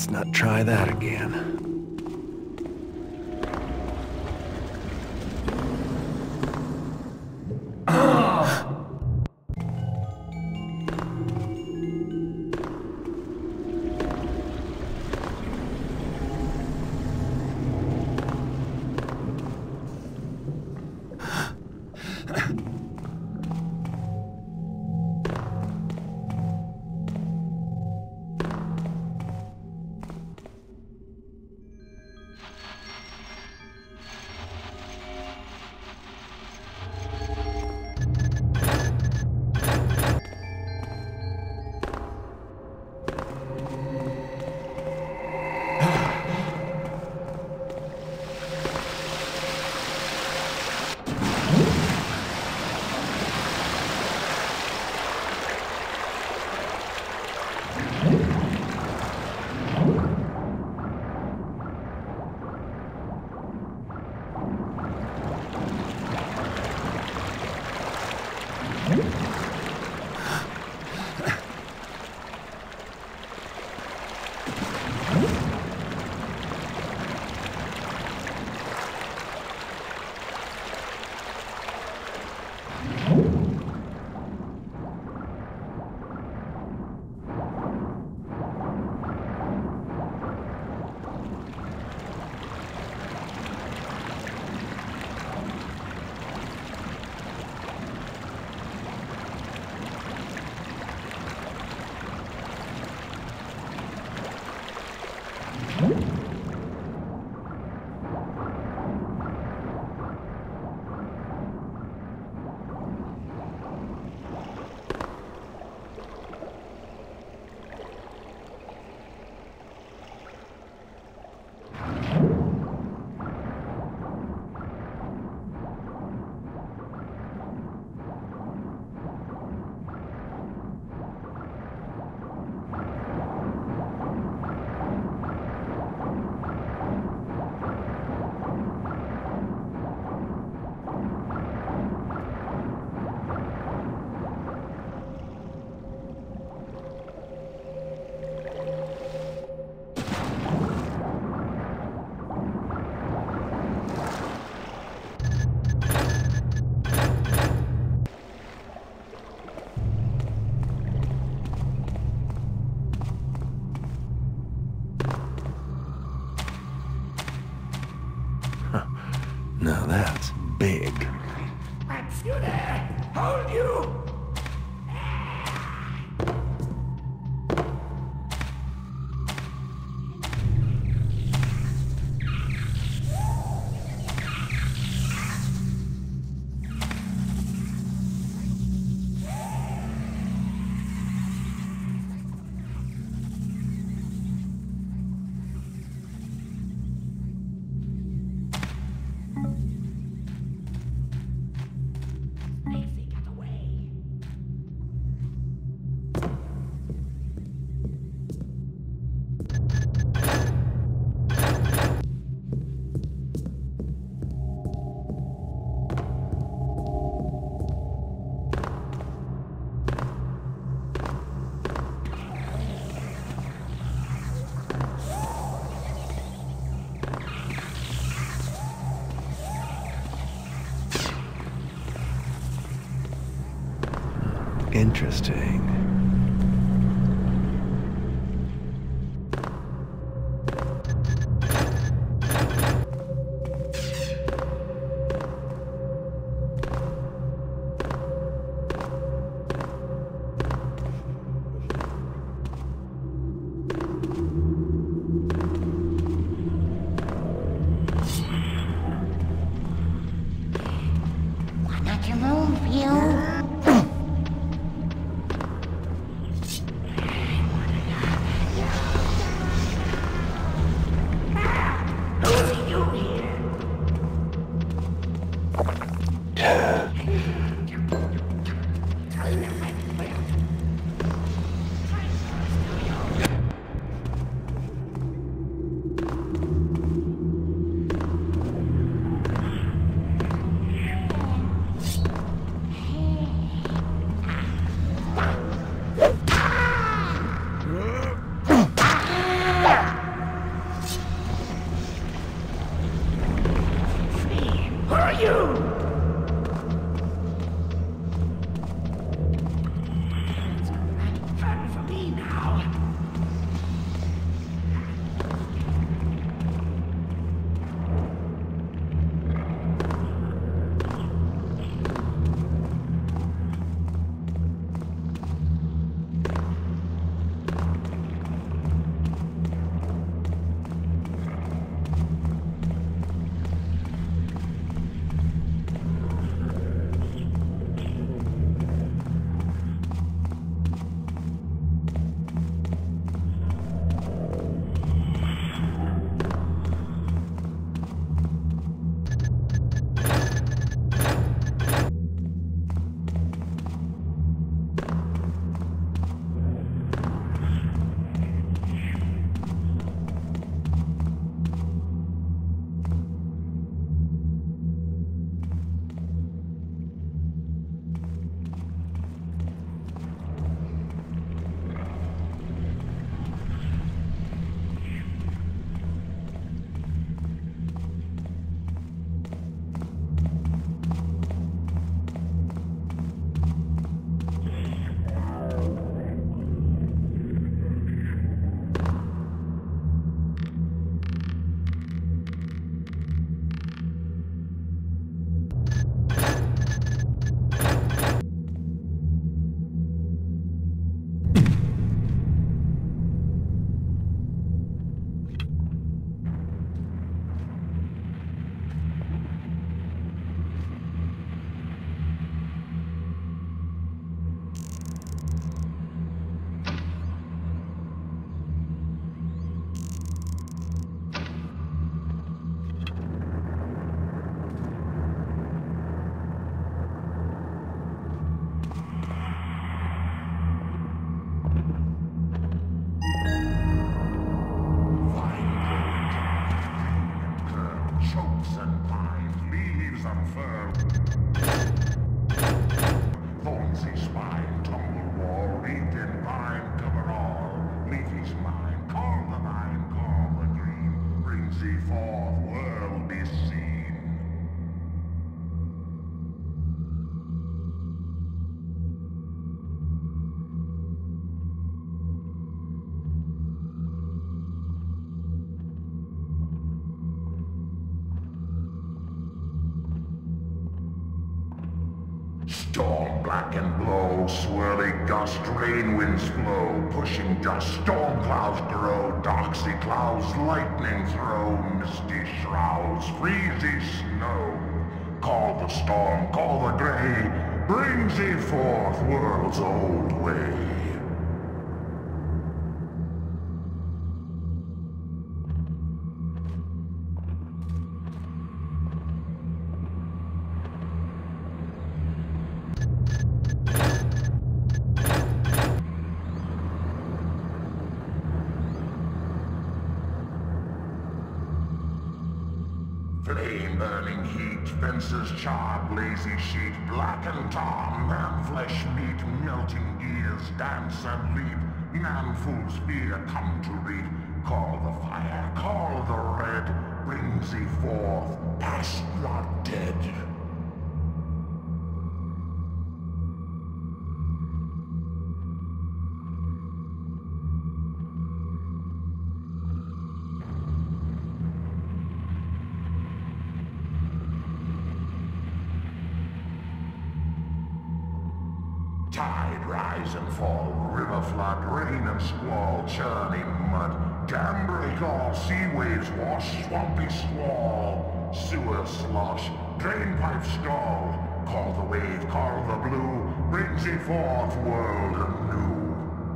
Let's not try that again. Now that's big. You there! Hold you! Interesting. Why don't you move, you? whack and blow, swirly gust, rain winds flow, pushing dust, storm clouds grow, doxy clouds, lightning throw, misty shrouds, freezy snow. Call the storm, call the gray, brings thee forth world's old way. Flame-burning heat, fences charred, lazy sheet, blackened tar, man-flesh meat, melting gears, dance and leap, man-fool's fear come to reap. Call the fire, call the red, brings thee forth, past not dead. Tide rise and fall, river flood, rain and squall, churning mud, dam break all, sea waves wash, swampy squall, sewer slosh, drain pipe stall. Call the wave, call the blue, brings thee forth world anew.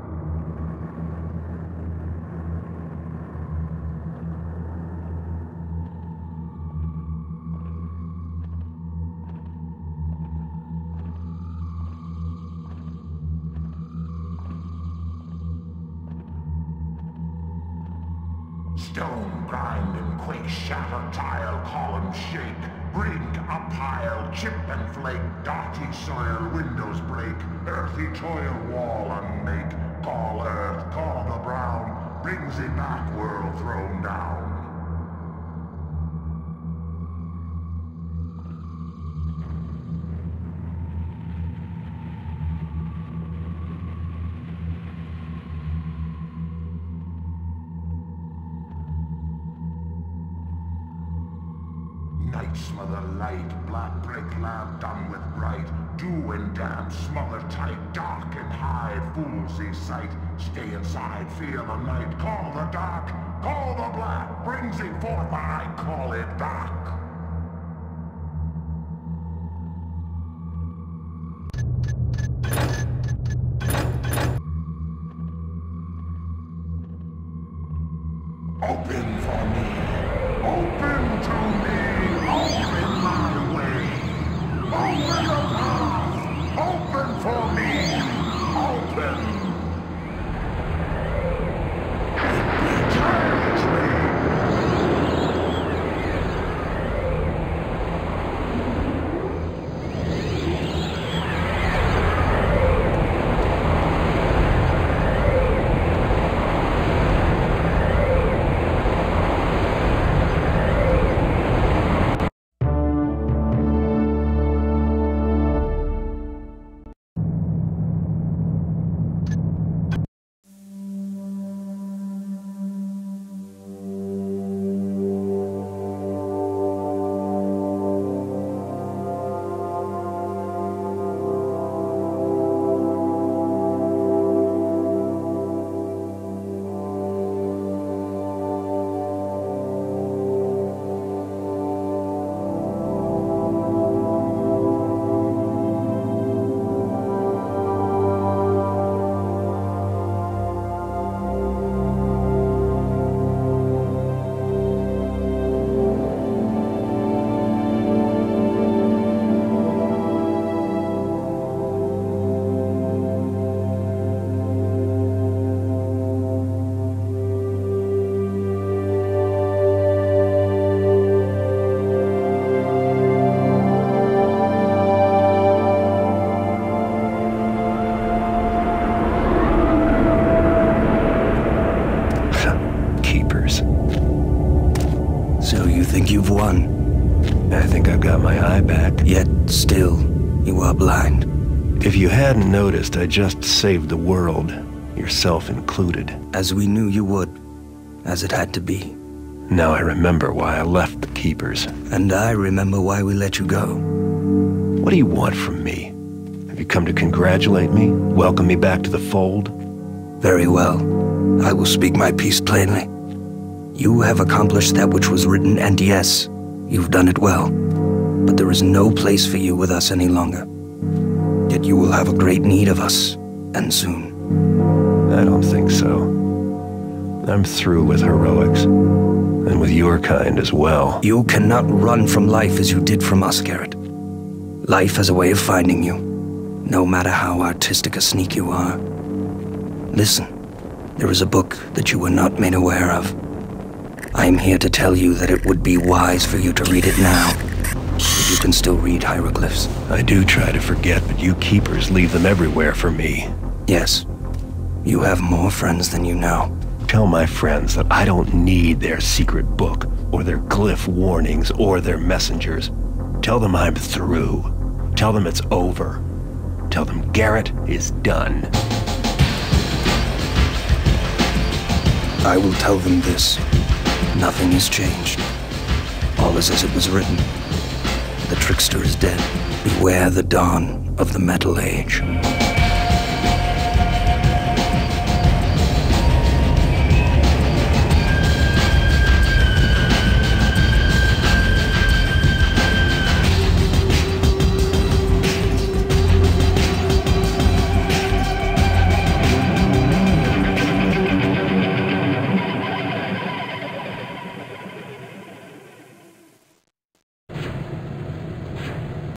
Stone grind and quake, shatter tile, column shake, brink up pile, chip and flake, dotty soil, windows break, earthy toil, wall unmake. Call earth, call the brown, brings thee back, world thrown down. Night smother light, black brick lamp done with bright, dew and damp, smother tight, dark and hide, fools see sight, stay inside, fear the night, call the dark, call the black, brings thee forth, I call it back. Open for me, open to me. Open my way! Open the path! Open for me! Open! Challenge me! think you've won. I think I've got my eye back. Yet, still, you are blind. If you hadn't noticed, I just saved the world, yourself included. As we knew you would, as it had to be. Now I remember why I left the Keepers. And I remember why we let you go. What do you want from me? Have Have you come to congratulate me? Welcome me back to the fold? Very well. I will speak my piece plainly. You have accomplished that which was written, and yes, you've done it well. But there is no place for you with us any longer. Yet you will have a great need of us, and soon. I don't think so. I'm through with heroics. And with your kind as well. You cannot run from life as you did from us, Garrett. Life has a way of finding you, no matter how artistic a sneak you are. Listen, there is a book that you were not made aware of. I am here to tell you that it would be wise for you to read it now, if you can still read hieroglyphs. I do try to forget, but you keepers leave them everywhere for me. Yes, you have more friends than you know. Tell my friends that I don't need their secret book, or their glyph warnings, or their messengers. Tell them I'm through. Tell them it's over. Tell them Garrett is done. I will tell them this. Nothing has changed. All is as it was written. The trickster is dead. Beware the dawn of the Metal Age.